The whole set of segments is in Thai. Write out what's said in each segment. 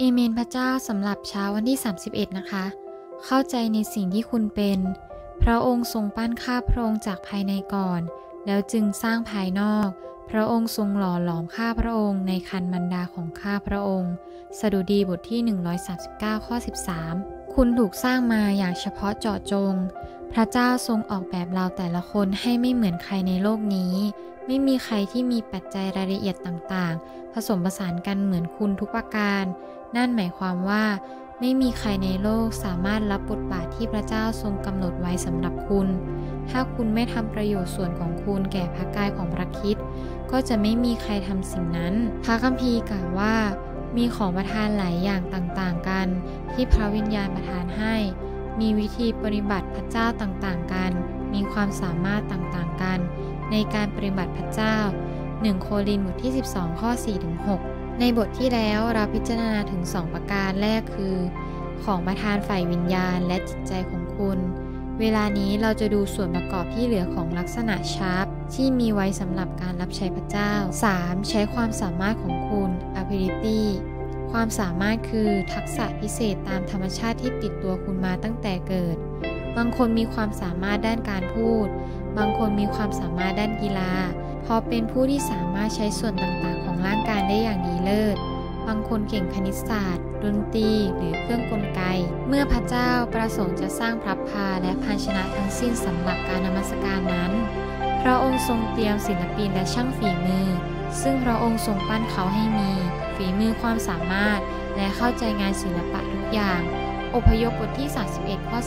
เอเมนพระเจ้าสำหรับเช้าวันที่31นะคะเข้าใจในสิ่งที่คุณเป็นพระองค์ทรงปั้นข้าพระองค์จากภายในก่อนแล้วจึงสร้างภายนอกพระองค์ทรงหล่อหลอมข้าพระองค์ในครรภ์มารดาของข้าพระองค์สดุดีบทที่139ข้อ13คุณถูกสร้างมาอย่างเฉพาะเจาะจงพระเจ้าทรงออกแบบเราแต่ละคนให้ไม่เหมือนใครในโลกนี้ไม่มีใครที่มีปัจจัยรายละเอียดต่างๆผสมผสานกันเหมือนคุณทุกประการนั่นหมายความว่าไม่มีใครในโลกสามารถรับบทบาทที่พระเจ้าทรงกำหนดไว้สำหรับคุณถ้าคุณไม่ทำประโยชน์ส่วนของคุณแก่พระกายของพระคริสต์ก็จะไม่มีใครทำสิ่งนั้นพระคัมภีร์กล่าวว่ามีของประทานหลายอย่างต่างๆกันที่พระวิญญาณประทานให้มีวิธีปฏิบัติพระเจ้าต่างๆกันมีความสามารถต่างๆกันในการปฏิบัติพระเจ้า1โครินธ์บทที่12ข้อ 4-6 ในบทที่แล้วเราพิจารณาถึง2ประการแรกคือของประทานฝ่ายวิญญาณและจิตใจของคุณเวลานี้เราจะดูส่วนประกอบที่เหลือของลักษณะชาร์ปที่มีไว้สำหรับการรับใช้พระเจ้า 3. ใช้ความสามารถของคุณ ability ความสามารถคือทักษะพิเศษตามธรรมชาติที่ติดตัวคุณมาตั้งแต่เกิดบางคนมีความสามารถด้านการพูดบางคนมีความสามารถด้านกีฬาเพราะเป็นผู้ที่สามารถใช้ส่วนต่างๆของร่างกายได้อย่างดีเลิศบางคนเก่งคณิตศาสตร์ดนตรีหรือเครื่องกลไกเมื่อพระเจ้าประสงค์จะสร้างพระพาและภาชนะทั้งสิ้นสำหรับการนมัสการนั้นพระองค์ทรงเตรียมศิลปินและช่างฝีมือซึ่งพระองค์ทรงปั้นเขาให้มีฝีมือความสามารถและเข้าใจงานศิลปะทุกอย่างอพยพบทที่31ข้อ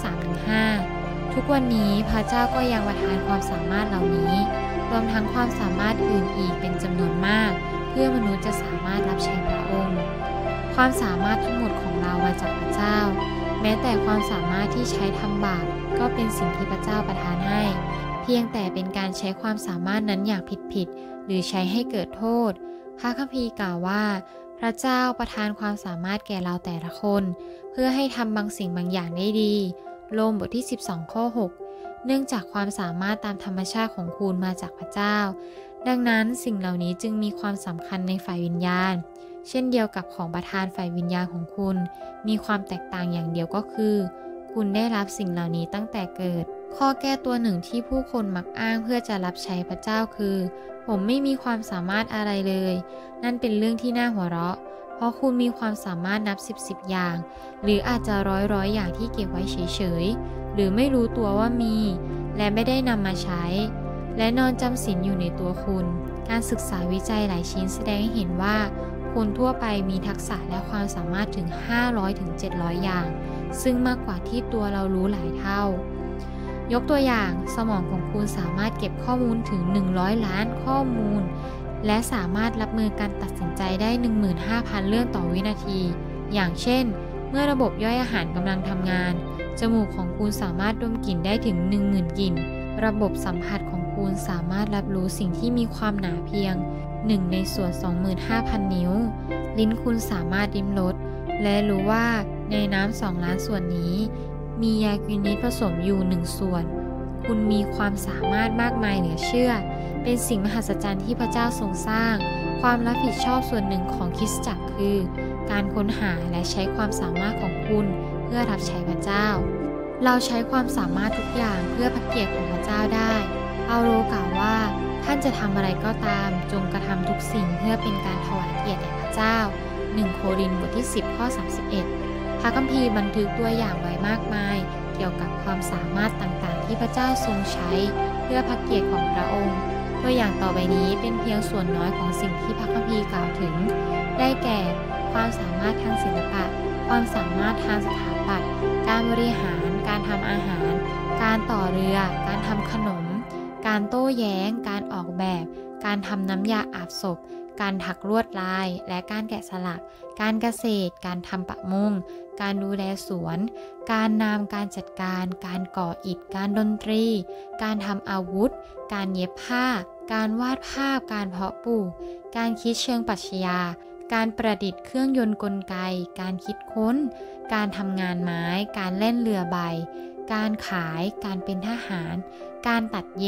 3-5 ทุกวันนี้พระเจ้าก็ยังประทานความสามารถเหล่านี้รวมทั้งความสามารถอื่นอีกเป็นจำนวนมากเพื่อมนุษย์จะสามารถรับใช้พระองค์ความสามารถทั้งหมดของเรามาจากพระเจ้าแม้แต่ความสามารถที่ใช้ทำบาปก็เป็นสิ่งที่พระเจ้าประทานให้เพียงแต่เป็นการใช้ความสามารถนั้นอย่างผิดหรือใช้ให้เกิดโทษพระคัมภีร์กล่าวว่าพระเจ้าประทานความสามารถแก่เราแต่ละคนเพื่อให้ทำบางสิ่งบางอย่างได้ดีโรมบทที่12ข้อ6เนื่องจากความสามารถตามธรรมชาติของคุณมาจากพระเจ้าดังนั้นสิ่งเหล่านี้จึงมีความสำคัญในฝ่ายวิญญาณเช่นเดียวกับของประทานฝ่ายวิญญาณของคุณมีความแตกต่างอย่างเดียวก็คือคุณได้รับสิ่งเหล่านี้ตั้งแต่เกิดข้อแก้ตัวหนึ่งที่ผู้คนมักอ้างเพื่อจะรับใช้พระเจ้าคือผมไม่มีความสามารถอะไรเลยนั่นเป็นเรื่องที่น่าหัวเราะเพราะคุณมีความสามารถนับ10อย่างหรืออาจจะร้อยอย่างที่เก็บไว้เฉยๆหรือไม่รู้ตัวว่ามีและไม่ได้นำมาใช้และนอนจำศีลอยู่ในตัวคุณการศึกษาวิจัยหลายชิ้นแสดงให้เห็นว่าคนทั่วไปมีทักษะและความสามารถถึง500-700อย่างซึ่งมากกว่าที่ตัวเรารู้หลายเท่ายกตัวอย่างสมองของคุณสามารถเก็บข้อมูลถึง100ล้านข้อมูลและสามารถรับมือการตัดสินใจได้ 15,000 เรื่องต่อวินาทีอย่างเช่นเมื่อระบบย่อยอาหารกำลังทำงานจมูกของคุณสามารถดมกลิ่นได้ถึง 10,000 กลิ่นระบบสัมผัสของคุณสามารถรับรู้สิ่งที่มีความหนาเพียง1ในส่วน 25,000 นิ้วลิ้นคุณสามารถลิ้มรสและรู้ว่าในน้ำ2ล้านส่วนนี้มียากินิดผสมอยู่1ส่วนคุณมีความสามารถมากมายเหลือเชื่อเป็นสิ่งมหัศจรรย์ที่พระเจ้าทรงสร้างความรับผิดชอบส่วนหนึ่งของคริสตจักรคือการค้นหาและใช้ความสามารถของคุณเพื่อรับใช้พระเจ้าเราใช้ความสามารถทุกอย่างเพื่อพระเกียรติของพระเจ้าได้เปาโลกล่าวว่าท่านจะทำอะไรก็ตามจงกระทำทุกสิ่งเพื่อเป็นการถวายเกียรติแด่พระเจ้า1โครินธ์บทที่10ข้อ31พระคัมภีร์บันทึกตัวอย่างไว้มากมายเกี่ยวกับความสามารถต่างๆที่พระเจ้าทรงใช้เพื่อพระเกียรติของพระองค์ตัวอย่างต่อไปนี้เป็นเพียงส่วนน้อยของสิ่งที่พระคัมภีร์กล่าวถึงได้แก่ความสามารถทางศิลปะความสามารถทางสถาปัตย์การบริหารการทำอาหารการต่อเรือการทำขนมการโต้แย้งการออกแบบการทำน้ำยาอาบศพการถักลวดลายและการแกะสลักการเกษตรการทำประมงการดูแลสวนการนำการจัดการการก่ออิฐการดนตรีการทำอาวุธการเย็บผ้าการวาดภาพการเพาะปลูกการคิดเชิงปรัชญาการประดิษฐ์เครื่องยนต์กลไกการคิดค้นการทำงานไม้การเล่นเรือใบการขายการเป็นทหารการตัดเย็บ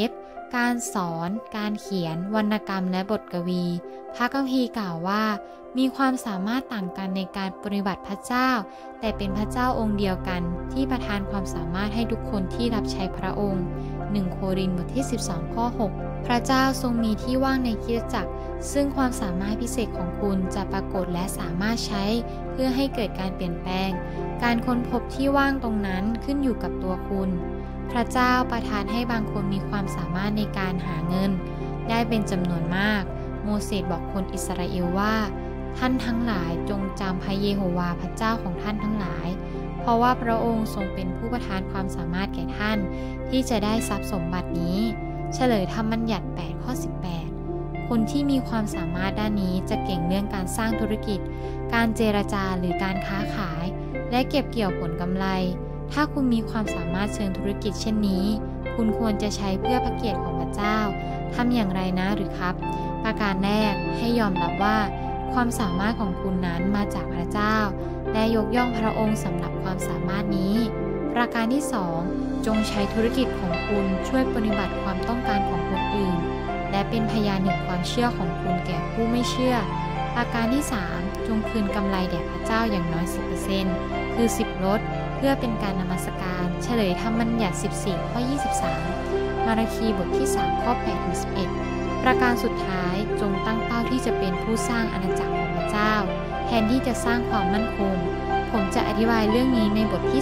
การสอนการเขียนวรรณกรรมและบทกวีพระคัมภีร์กล่าวว่ามีความสามารถต่างกันในการปฏิบัติพระเจ้าแต่เป็นพระเจ้าองค์เดียวกันที่ประทานความสามารถให้ทุกคนที่รับใช้พระองค์1 โครินธ์บทที่ 12 ข้อ 6 พระเจ้าทรงมีที่ว่างในคริสตจักรซึ่งความสามารถพิเศษของคุณจะปรากฏและสามารถใช้เพื่อให้เกิดการเปลี่ยนแปลงการค้นพบที่ว่างตรงนั้นขึ้นอยู่กับตัวคุณพระเจ้าประทานให้บางคนมีความสามารถในการหาเงินได้เป็นจำนวนมากโมเสสบอกคนอิสราเอลว่าท่านทั้งหลายจงจำพระเยโฮวาห์พระเจ้าของท่านทั้งหลายเพราะว่าพระองค์ทรงเป็นผู้ประทานความสามารถแก่ท่านที่จะได้ทรัพย์สมบัตินี้เฉลยธรรมบัญญัติ 8 ข้อ 18 คนที่มีความสามารถด้านนี้จะเก่งเรื่องการสร้างธุรกิจการเจรจาหรือการค้าขายและเก็บเกี่ยวผลกำไรถ้าคุณมีความสามารถเชิงธุรกิจเช่นนี้คุณควรจะใช้เพื่อพระเกียรติของพระเจ้าทำอย่างไรนะหรือครับประการแรกให้ยอมรับว่าความสามารถของคุณนั้นมาจากพระเจ้าและยกย่องพระองค์สำหรับความสามารถนี้ประการที่ 2จงใช้ธุรกิจของคุณช่วยปฏิบัติความต้องการของคนอื่นและเป็นพยานแห่งความเชื่อของคุณแก่ผู้ไม่เชื่อประการที่ 3จงคืนกำไรแด่พระเจ้าอย่างน้อย 10% คือ 10 ลดเพื่อเป็นการนมัสการเฉลยธรรมบัญญัติ 14 ข้อ 23 มาราคีบทที่ 3 ข้อ 8-11 ประการสุดท้ายจงตั้งเป้าที่จะเป็นผู้สร้างอาณาจักรของพระเจ้าแทนที่จะสร้างความมั่นคงผมจะอธิบายเรื่องนี้ในบทที่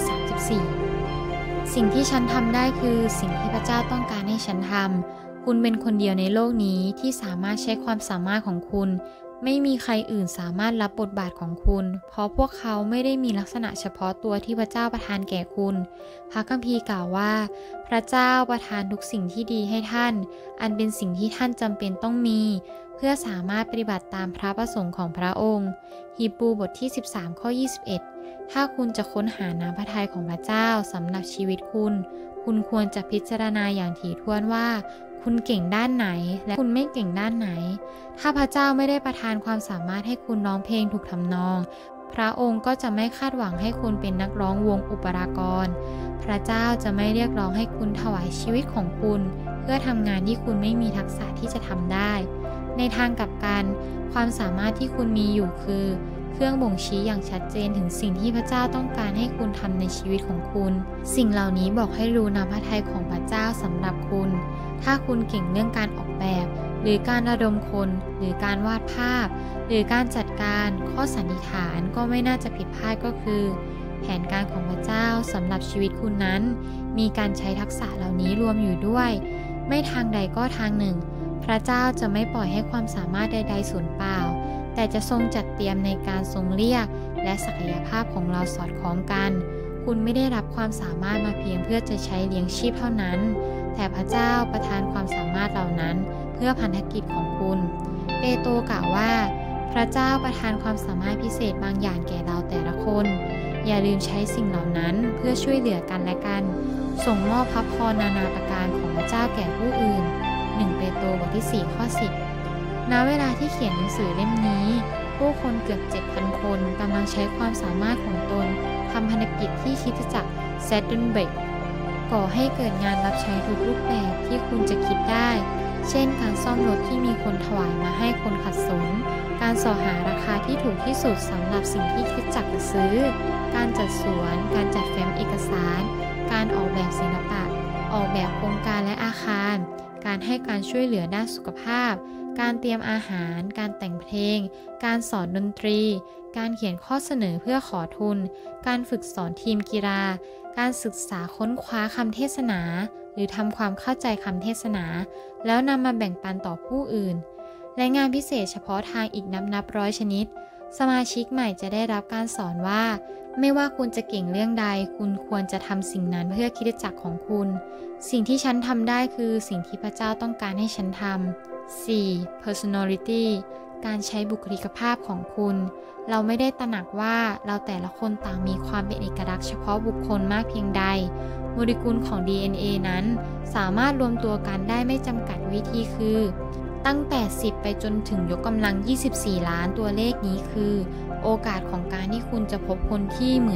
34 สิ่งที่ฉันทำได้คือสิ่งที่พระเจ้าต้องการให้ฉันทำคุณเป็นคนเดียวในโลกนี้ที่สามารถใช้ความสามารถของคุณไม่มีใครอื่นสามารถรับบทบาทของคุณเพราะพวกเขาไม่ได้มีลักษณะเฉพาะตัวที่พระเจ้าประทานแก่คุณพระคัมภีร์กล่าวว่าพระเจ้าประทานทุกสิ่งที่ดีให้ท่านอันเป็นสิ่งที่ท่านจำเป็นต้องมีเพื่อสามารถปฏิบัติตามพระประสงค์ของพระองค์ฮีบรูบทที่ 13 ข้อ 21 ถ้าคุณจะค้นหาน้ำพระทัยของพระเจ้าสำหรับชีวิตคุณควรจะพิจารณาอย่างถี่ถ้วนว่าคุณเก่งด้านไหนและคุณไม่เก่งด้านไหนถ้าพระเจ้าไม่ได้ประทานความสามารถให้คุณร้องเพลงถูกทำนองพระองค์ก็จะไม่คาดหวังให้คุณเป็นนักร้องวงอุปรากรพระเจ้าจะไม่เรียกร้องให้คุณถวายชีวิตของคุณเพื่อทำงานที่คุณไม่มีทักษะที่จะทำได้ในทางกลับกันความสามารถที่คุณมีอยู่คือเครื่องบ่งชี้อย่างชัดเจนถึงสิ่งที่พระเจ้าต้องการให้คุณทำในชีวิตของคุณสิ่งเหล่านี้บอกให้รู้น้ำพระทัยของพระเจ้าสำหรับคุณถ้าคุณเก่งเรื่องการออกแบบหรือการระดมคนหรือการวาดภาพหรือการจัดการข้อสันนิษฐานก็ไม่น่าจะผิดพลาดก็คือแผนการของพระเจ้าสำหรับชีวิตคุณนั้นมีการใช้ทักษะเหล่านี้รวมอยู่ด้วยไม่ทางใดก็ทางหนึ่งพระเจ้าจะไม่ปล่อยให้ความสามารถใดๆสูญเปล่าแต่จะทรงจัดเตรียมในการทรงเรียกและศักยภาพของเราสอดคล้องกันคุณไม่ได้รับความสามารถมาเพียงเพื่อจะใช้เลี้ยงชีพเท่านั้นแต่พระเจ้าประทานความสามารถเหล่านั้นเพื่อพันธกิจของคุณเปโตรกล่าวว่าพระเจ้าประทานความสามารถพิเศษบางอย่างแก่เราแต่ละคนอย่าลืมใช้สิ่งเหล่านั้นเพื่อช่วยเหลือกันและกันส่งมอบพระพรนานาประการของพระเจ้าแก่ผู้อื่น1 เปโตรบทที่ 4 ข้อ 10 ณ เวลาที่เขียนหนังสือเล่มนี้ผู้คนเกือบ 7,000 คนกำลังใช้ความสามารถของตนทำพันธกิจที่คริสตจักรแซดเดนเบรกก่อให้เกิดงานรับใช้ทุกรูปแบบที่คุณจะคิดได้เช่นการซ่อมรถที่มีคนถวายมาให้คนขัดสนการสอหาราคาที่ถูกที่สุดสำหรับสิ่งที่คริสตจักรจะซื้อการจัดสวนการจัดแฟ้มเอกสารการออกแบบศิลปะออกแบบโครงการและอาคารการให้การช่วยเหลือด้านสุขภาพการเตรียมอาหารการแต่งเพลงการสอนดนตรีการเขียนข้อเสนอเพื่อขอทุนการฝึกสอนทีมกีฬาการศึกษาค้นคว้าคำเทศนาหรือทำความเข้าใจคำเทศนาแล้วนำมาแบ่งปันต่อผู้อื่นและงานพิเศษเฉพาะทางอีกนับร้อยชนิดสมาชิกใหม่จะได้รับการสอนว่าไม่ว่าคุณจะเก่งเรื่องใดคุณควรจะทำสิ่งนั้นเพื่อคริสตจักรของคุณสิ่งที่ฉันทำได้คือสิ่งที่พระเจ้าต้องการให้ฉันทำ 4. Personality การใช้บุคลิกภาพของคุณเราไม่ได้ตระหนักว่าเราแต่ละคนต่างมีความเป็นเอกลักษณ์เฉพาะบุคคลมากเพียงใดโมเลกุลของ DNA นั้นสามารถรวมตัวกันได้ไม่จำกัดวิธีคือตั้งแต่10ไปจนถึงยกกำลัง24ล้านตัวเลขนี้คือโอกาสของการที่คุณจะพบคนที่เหมือนกับ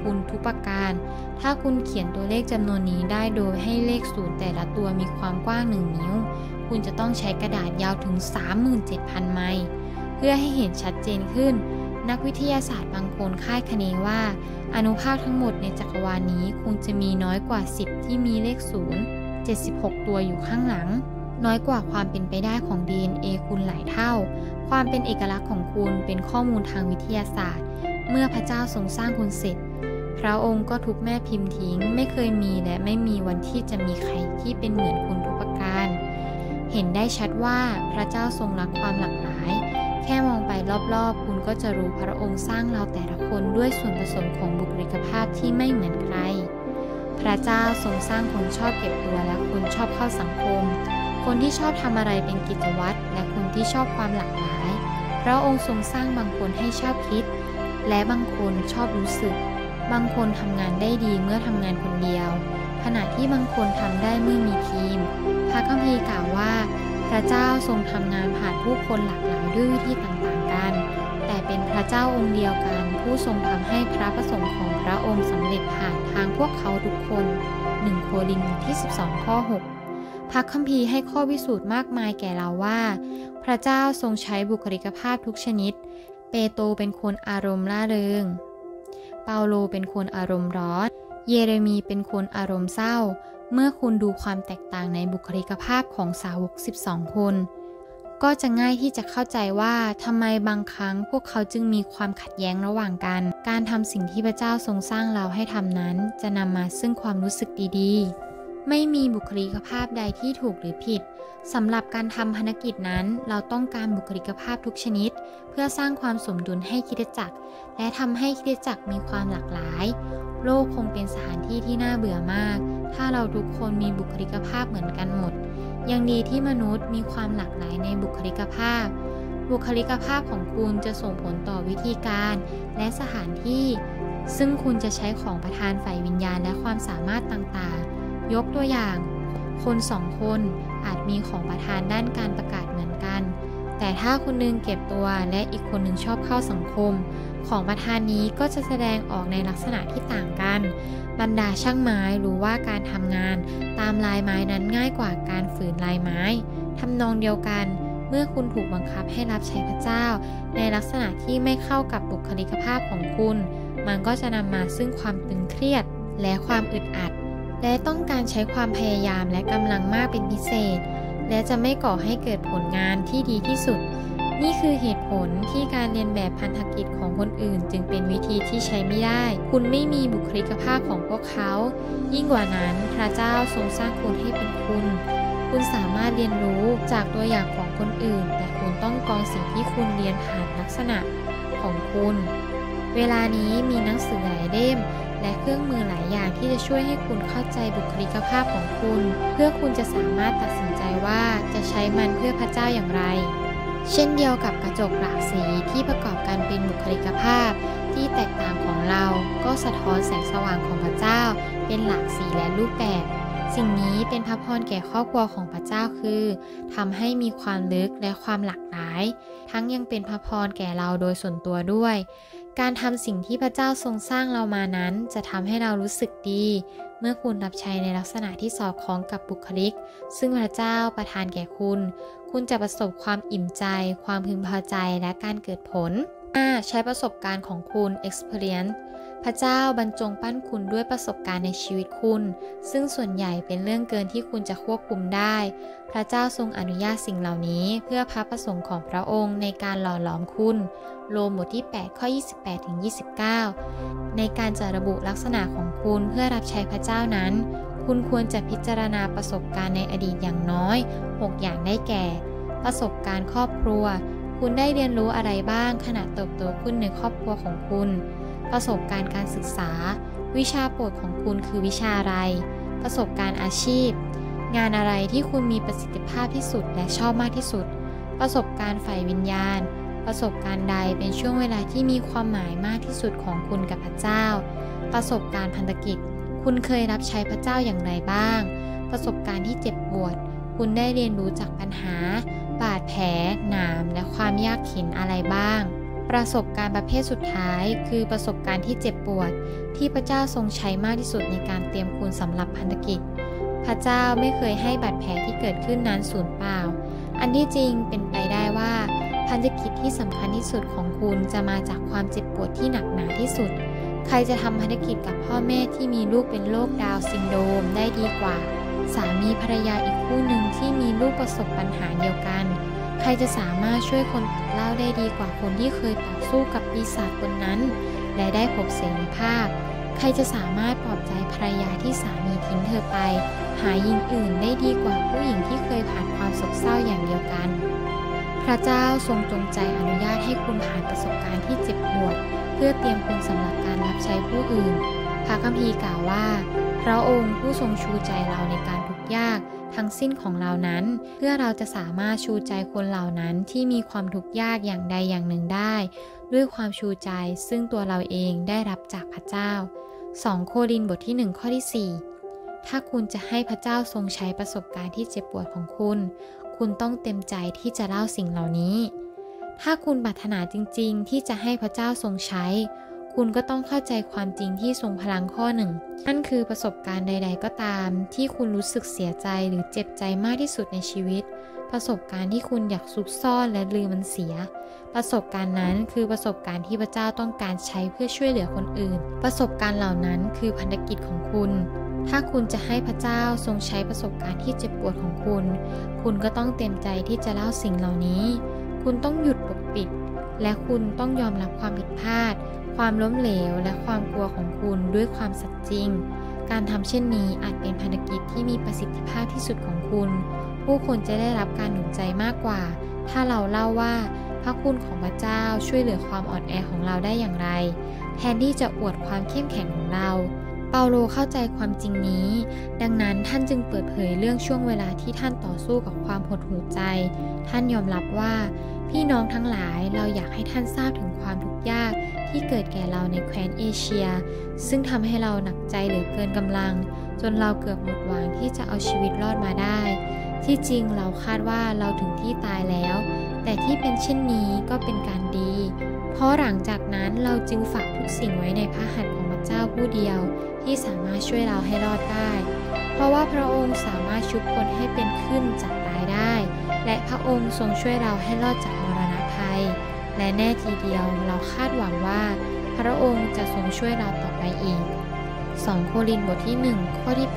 คุณทุกประการ ถ้าคุณเขียนตัวเลขจำนวนนี้ได้โดยให้เลข0แต่ละตัวมีความกว้าง1นิ้วคุณจะต้องใช้กระดาษยาวถึง 37,000 ไมล์เพื่อให้เห็นชัดเจนขึ้นนักวิทยาศาสตร์บางคนคาดคะเนว่าอนุภาคทั้งหมดในจักรวาลนี้คงจะมีน้อยกว่า10ที่มีเลข0 76 ตัวอยู่ข้างหลังน้อยกว่าความเป็นไปได้ของ DNA คุณหลายเท่าความเป็นเอกลักษณ์ของคุณเป็นข้อมูลทางวิทยาศาสตร์เมื่อพระเจ้าทรงสร้างคุณเสร็จพระองค์ก็ทุบแม่พิมพ์ทิ้งไม่เคยมีและไม่มีวันที่จะมีใครที่เป็นเหมือนคุณทุกประการเห็นได้ชัดว่าพระเจ้าทรงรักความหลากหลายแค่มองไปรอบๆคุณก็จะรู้พระองค์สร้างเราแต่ละคนด้วยส่วนผสมของบุคลิกภาพที่ไม่เหมือนใครพระเจ้าทรงสร้างคนชอบเก็บตัวและคนชอบเข้าสังคมคนที่ชอบทำอะไรเป็นกิจวัตรและคนที่ชอบความหลากหลายพระองค์ทรงสร้างบางคนให้ชอบคิดและบางคนชอบรู้สึกบางคนทำงานได้ดีเมื่อทำงานคนเดียวขณะที่บางคนทำได้เมื่อมีทีมพระคัมภีร์กล่าวว่าพระเจ้าทรงทำงานผ่านผู้คนหลากหลายด้วยวิธีต่างๆกันแต่เป็นพระเจ้าองค์เดียวกันผู้ทรงทำให้พระประสงค์ของพระองค์สำเร็จผ่านทางพวกเขาทุกคน1 โครินธ์ที่ 12 ข้อ 6 พระคัมภีร์ให้ข้อพิสูจน์มากมายแก่เราว่าพระเจ้าทรงใช้บุคลิกภาพทุกชนิดเปโตรเป็นคนอารมณ์ร่าเริงเปาโลเป็นคนอารมณ์ร้อนเยเรมีเป็นคนอารมณ์เศร้าเมื่อคุณดูความแตกต่างในบุคลิกภาพของสาวก12 คนก็จะง่ายที่จะเข้าใจว่าทำไมบางครั้งพวกเขาจึงมีความขัดแย้งระหว่างกันการทำสิ่งที่พระเจ้าทรงสร้างเราให้ทำนั้นจะนำมาซึ่งความรู้สึกดีๆไม่มีบุคลิกภาพใดที่ถูกหรือผิดสำหรับการทำภารกิจนั้นเราต้องการบุคลิกภาพทุกชนิดเพื่อสร้างความสมดุลให้คริสตจักรและทำให้คริสตจักรมีความหลากหลายโลกคงเป็นสถานที่ที่น่าเบื่อมากถ้าเราทุกคนมีบุคลิกภาพเหมือนกันหมดยังดีที่มนุษย์มีความหลากหลายในบุคลิกภาพบุคลิกภาพของคุณจะส่งผลต่อวิธีการและสถานที่ซึ่งคุณจะใช้ของประทานฝ่ายวิญญาณและความสามารถต่างๆยกตัวอย่างคน2 คนอาจมีของประทานด้านการประกาศเหมือนกันแต่ถ้าคนนึงเก็บตัวและอีกคนนึงชอบเข้าสังคมของประทานนี้ก็จะแสดงออกในลักษณะที่ต่างกันบรรดาช่างไม้รู้ว่าการทำงานตามลายไม้นั้นง่ายกว่าการฝืนลายไม้ทำนองเดียวกันเมื่อคุณถูกบังคับให้รับใช้พระเจ้าในลักษณะที่ไม่เข้ากับบุคลิกภาพของคุณมันก็จะนำมาซึ่งความตึงเครียดและความอึดอัดและต้องการใช้ความพยายามและกำลังมากเป็นพิเศษและจะไม่ก่อให้เกิดผลงานที่ดีที่สุดนี่คือเหตุผลที่การเรียนแบบพันธกิจของคนอื่นจึงเป็นวิธีที่ใช้ไม่ได้คุณไม่มีบุคลิกภาพของพวกเขายิ่งกว่านั้นพระเจ้าทรงสร้างคุณให้เป็นคุณสามารถเรียนรู้จากตัวอย่างของคนอื่นแต่คุณต้องกรองสิ่งที่คุณเรียนผ่านลักษณะของคุณเวลานี้มีหนังสือหลายเล่มและเครื่องมือหลายอย่างที่จะช่วยให้คุณเข้าใจบุคลิกภาพของคุณเพื่อคุณจะสามารถตัดสินใจว่าจะใช้มันเพื่อพระเจ้าอย่างไรเช่นเดียวกับกระจกหลากสีที่ประกอบกันเป็นบุคลิกภาพที่แตกต่างของเราก็สะท้อนแสงสว่างของพระเจ้าเป็นหลากสีและรูปแบบสิ่งนี้เป็นพระพรแก่ครอบครัวของพระเจ้าคือทำให้มีความลึกและความหลากหลายทั้งยังเป็นพระพรแก่เราโดยส่วนตัวด้วยการทำสิ่งที่พระเจ้าทรงสร้างเรามานั้นจะทำให้เรารู้สึกดีเมื่อคุณรับใช้ในลักษณะที่สอดคล้องกับบุคลิกซึ่งพระเจ้าประทานแก่คุณจะประสบความอิ่มใจความพึงพอใจและการเกิดผลใช้ประสบการณ์ของคุณ experience พระเจ้าบรรจงปั้นคุณด้วยประสบการณ์ในชีวิตคุณซึ่งส่วนใหญ่เป็นเรื่องเกินที่คุณจะควบคุมได้พระเจ้าทรงอนุญาตสิ่งเหล่านี้เพื่อพระประสงค์ของพระองค์ในการหล่อหลอมคุณโรมบทที่8ข้อ 28-29 ในการจะระบุลักษณะของคุณเพื่อรับใช้พระเจ้านั้นคุณควรจะพิจารณาประสบการณ์ในอดีตอย่างน้อย6อย่างได้แก่ประสบการณ์ครอบครัวคุณได้เรียนรู้อะไรบ้างขณะเติบโตขึ้นในครอบครัวของคุณประสบการณ์การศึกษาวิชาโปรดของคุณคือวิชาอะไรประสบการณ์อาชีพงานอะไรที่คุณมีประสิทธิภาพที่สุดและชอบมากที่สุดประสบการณ์ฝ่ายวิญญาณประสบการณ์ใดเป็นช่วงเวลาที่มีความหมายมากที่สุดของคุณกับพระเจ้าประสบการณ์พันธกิจคุณเคยรับใช้พระเจ้าอย่างไรบ้างประสบการณ์ที่เจ็บปวดคุณได้เรียนรู้จากปัญหาบาดแผลหนามและความยากเข็ญอะไรบ้างประสบการณ์ประเภทสุดท้ายคือประสบการณ์ที่เจ็บปวดที่พระเจ้าทรงใช้มากที่สุดในการเตรียมคุณสำหรับพันธกิจพระเจ้าไม่เคยให้บาดแผลที่เกิดขึ้นนั้นสูญเปล่าอันที่จริงเป็นไปได้ว่าพันธกิจที่สำคัญที่สุดของคุณจะมาจากความเจ็บปวดที่หนักหนาที่สุดใครจะทำพันธกิจกับพ่อแม่ที่มีลูกเป็นโรคดาวน์ซินโดรมได้ดีกว่าสามีภรรยาอีกคู่หนึ่งที่มีลูกประสบปัญหาเดียวกันใครจะสามารถช่วยคนติดเหล้าได้ดีกว่าคนที่เคยต่อสู้กับปีศาจคนนั้นและได้พบเสรีภาพใครจะสามารถปลอบใจภรรยาที่สามีทิ้งเธอไปหาหญิงอื่นได้ดีกว่าผู้หญิงที่เคยผ่านความโศกเศร้าอย่างเดียวกันพระเจ้าทรงจงใจอนุญาตให้คุณผ่านประสบการณ์ที่เจ็บปวดเพื่อเตรียมคุณสำหรับการรับใช้ผู้อื่นพระคัมภีร์กล่าวว่าพระองค์ผู้ทรงชูใจเราในการทุกข์ยากทั้งสิ้นของเรานั้นเพื่อเราจะสามารถชูใจคนเหล่านั้นที่มีความทุกข์ยากอย่างใดอย่างหนึ่งได้ด้วยความชูใจซึ่งตัวเราเองได้รับจากพระเจ้า2 โครินธ์บทที่ 1 ข้อที่ 4ถ้าคุณจะให้พระเจ้าทรงใช้ประสบการณ์ที่เจ็บปวดของคุณต้องเต็มใจที่จะเล่าสิ่งเหล่านี้ถ้าคุณปรารถนาจริงๆที่จะให้พระเจ้าทรงใช้คุณก็ต้องเข้าใจความจริงที่ทรงพลังข้อหนึ่งนั่นคือประสบการณ์ใดๆก็ตามที่คุณรู้สึกเสียใจหรือเจ็บใจมากที่สุดในชีวิตประสบการณ์ที่คุณอยากซุกซ่อนและลืมมันเสียประสบการณ์นั้นคือประสบการณ์ที่พระเจ้าต้องการใช้เพื่อช่วยเหลือคนอื่นประสบการณ์เหล่านั้นคือพันธกิจของคุณถ้าคุณจะให้พระเจ้าทรงใช้ประสบการณ์ที่เจ็บปวดของคุณก็ต้องเต็มใจที่จะเล่าสิ่งเหล่านี้คุณต้องหยุดปกปิดและคุณต้องยอมรับความผิดพลาดความล้มเหลวและความกลัวของคุณด้วยความสัตย์จริงการทำเช่นนี้อาจเป็นพันธกิจที่มีประสิทธิภาพที่สุดของคุณผู้คนจะได้รับการหนุนใจมากกว่าถ้าเราเล่าว่าพระคุณของพระเจ้าช่วยเหลือความอ่อนแอของเราได้อย่างไรแทนที่จะอวดความเข้มแข็งของเราเปาโลเข้าใจความจริงนี้ดังนั้นท่านจึงเปิดเผยเรื่องช่วงเวลาที่ท่านต่อสู้กับความหดหู่ใจท่านยอมรับว่าพี่น้องทั้งหลายเราอยากให้ท่านทราบถึงความทุกข์ยากที่เกิดแก่เราในแคว้นเอเชียซึ่งทำให้เราหนักใจเหลือเกินกำลังจนเราเกือบหมดหวังที่จะเอาชีวิตรอดมาได้ที่จริงเราคาดว่าเราถึงที่ตายแล้วแต่ที่เป็นเช่นนี้ก็เป็นการดีเพราะหลังจากนั้นเราจึงฝากทุกสิ่งไว้ในพระหัตถ์ของพระเจ้าผู้เดียวที่สามารถช่วยเราให้รอดได้เพราะว่าพระองค์สามารถชุบคนให้เป็นขึ้นจากตายได้และพระองค์ทรงช่วยเราให้รอดจากมรณะภัยและแน่ทีเดียวเราคาดหวังว่าพระองค์จะทรงช่วยเราต่อไปอีก2 โครินธ์บทที่ 1 ข้อที่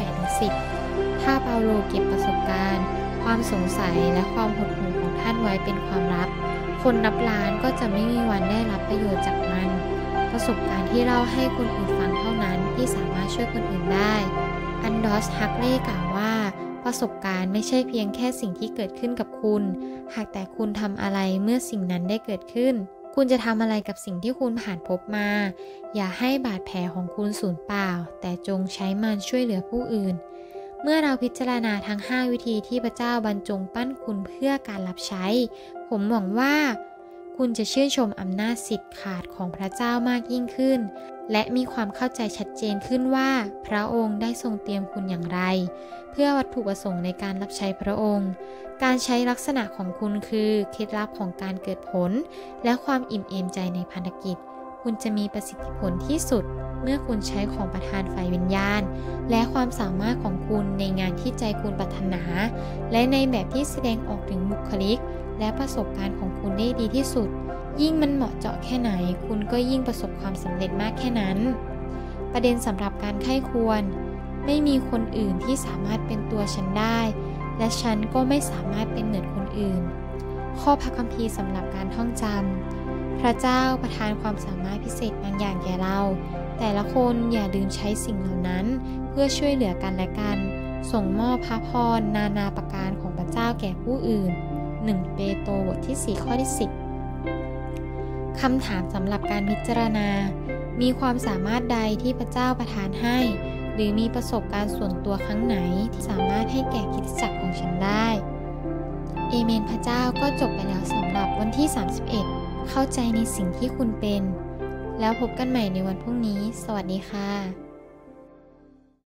8-10ถ้าเปาโลเก็บประสบการณ์ความสงสัยและความหดหู่ของท่านไว้เป็นความลับคนนับล้านก็จะไม่มีวันได้รับประโยชน์จากมันประสบการณ์ที่เล่าให้คนอื่นฟังเท่านั้นที่สามารถช่วยคนอื่นได้อันดอส ฮักเล่กล่าวว่าประสบการณ์ไม่ใช่เพียงแค่สิ่งที่เกิดขึ้นกับคุณหากแต่คุณทำอะไรเมื่อสิ่งนั้นได้เกิดขึ้นคุณจะทำอะไรกับสิ่งที่คุณผ่านพบมาอย่าให้บาดแผลของคุณสูญเปล่าแต่จงใช้มันช่วยเหลือผู้อื่นเมื่อเราพิจารณาทั้ง5วิธีที่พระเจ้าบรรจงปั้นคุณเพื่อการรับใช้ผมหวังว่าคุณจะชื่นชมอำนาจสิทธิ์ขาดของพระเจ้ามากยิ่งขึ้นและมีความเข้าใจชัดเจนขึ้นว่าพระองค์ได้ทรงเตรียมคุณอย่างไรเพื่อวัตถุประสงค์ในการรับใช้พระองค์การใช้ลักษณะของคุณคือเคล็ดลับของการเกิดผลและความอิ่มเอมใจในพันธกิจคุณจะมีประสิทธิผลที่สุดเมื่อคุณใช้ของประทานฝ่ายวิญญาณและความสามารถของคุณในงานที่ใจคุณปรารถนาและในแบบที่แสดงออกถึงบุคลิกและประสบการณ์ของคุณได้ดีที่สุดยิ่งมันเหมาะเจาะแค่ไหนคุณก็ยิ่งประสบความสำเร็จมากแค่นั้นประเด็นสำหรับการใคร่ครวญไม่มีคนอื่นที่สามารถเป็นตัวฉันได้และฉันก็ไม่สามารถเป็นเหมือนคนอื่นข้อพระคัมภีร์สำหรับการท่องจำพระเจ้าประทานความสามารถพิเศษบางอย่างแก่เราแต่ละคนอย่าลืมใช้สิ่งเหล่านั้นเพื่อช่วยเหลือกันและกันส่งมอบพระพรนานาประการของพระเจ้าแก่ผู้อื่น1 เปโตรบทที่4ข้อที่10คำถามสำหรับการพิจารณามีความสามารถใดที่พระเจ้าประทานให้หรือมีประสบการณ์ส่วนตัวครั้งไหนที่สามารถให้แก่คริสตจักรของฉันได้เอเมนพระเจ้าก็จบไปแล้วสำหรับวันที่31เข้าใจในสิ่งที่คุณเป็นแล้วพบกันใหม่ในวันพรุ่งนี้สวัสดีค่ะ